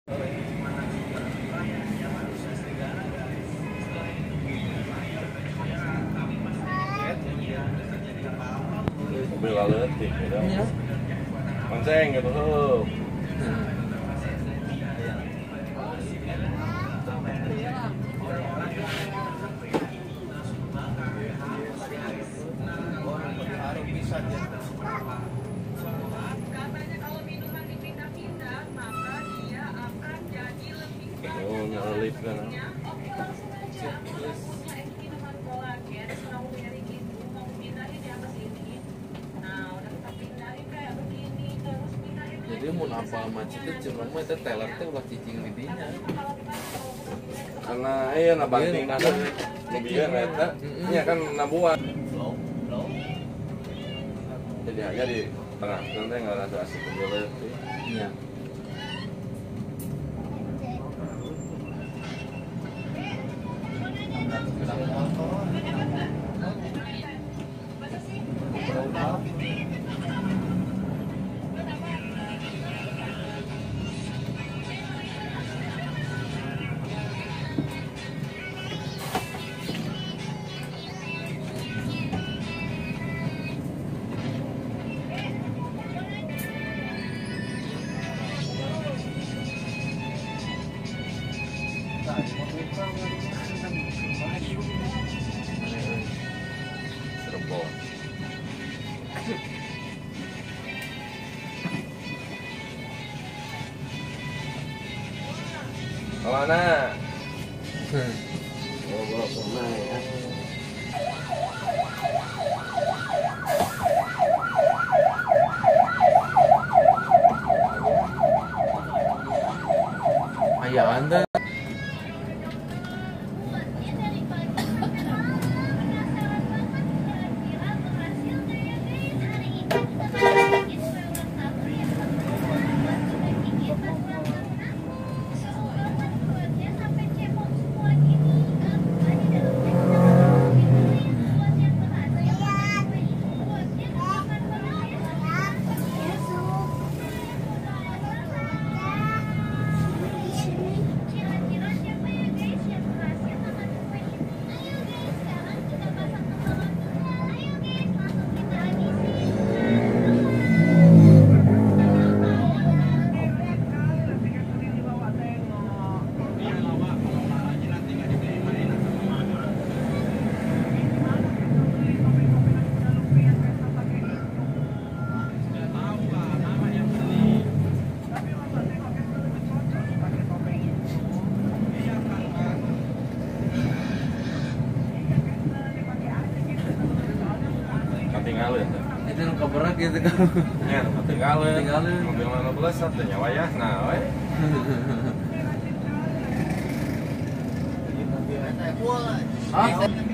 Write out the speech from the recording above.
Mobil leutik gitu. Iya. Manceng gitu heuh. Katanya kalau minuman dipindah-pindah, maka dia akan jadi lebih baik. Oh, nyelip kan. Oke, langsung aja. Punya minuman kolagen, mau dari itu, mau pindahin di atas ini. Nah, udah kita pindahin kayak begini, terus pindahin lagi. Jadi mau apa macetnya cuma mah itu teler teh ulah cicing di dinya. Karena na banting kan mobilnya eta nya kan nabuan. Jadi aja di tengah nanti nggak rasa asik juga sih. Iya. Cirebon. Kemana? Bawa kemana ya? Ayah anda. Tinggalin. Itu nu kaberat gitu kan. Ya, tinggalin. Mobil 15 satu nyawa ya. Nah, we. Ah,